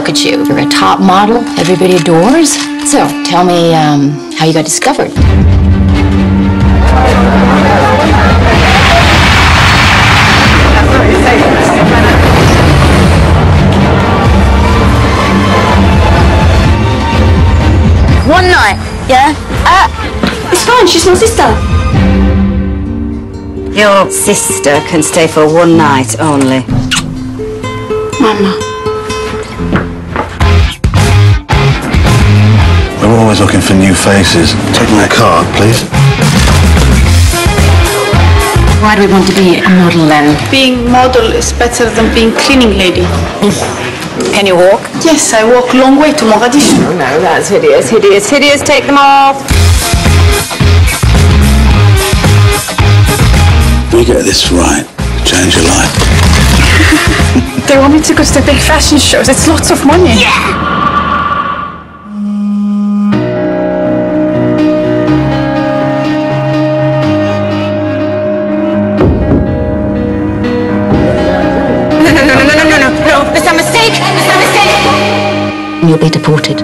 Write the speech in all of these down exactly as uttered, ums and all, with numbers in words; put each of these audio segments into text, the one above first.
look at you. You're a top model everybody adores. So, tell me um, how you got discovered. One night, yeah? Uh, it's fine, she's my sister. Your sister can stay for one night only. Mama. We're always looking for new faces. Take my card, please. Why do we want to be a model then? Being model is better than being cleaning lady. Can you walk? Yes, I walk a long way to Mogadishu. Oh no, that's hideous, hideous, hideous. Take them off. We get this right, change your life. They want me to go to the big fashion shows. It's lots of money. Yeah! You'll be deported.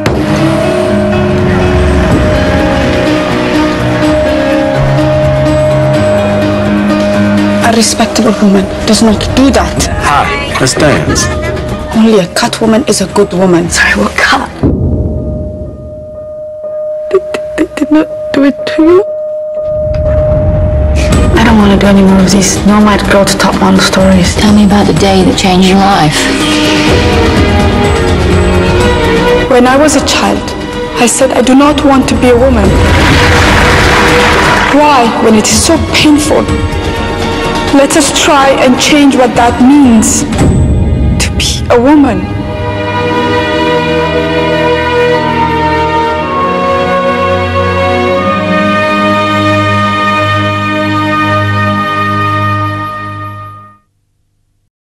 A respectable woman does not do that. Hi, let's dance. Only a cut woman is a good woman. Sorry, what cut? They, they did not do it to you? I don't want to do any more of these nomad girl to top model stories. Tell me about the day that changed your life. When I was a child, I said I do not want to be a woman. Why, when it is so painful? Let us try and change what that means to be a woman.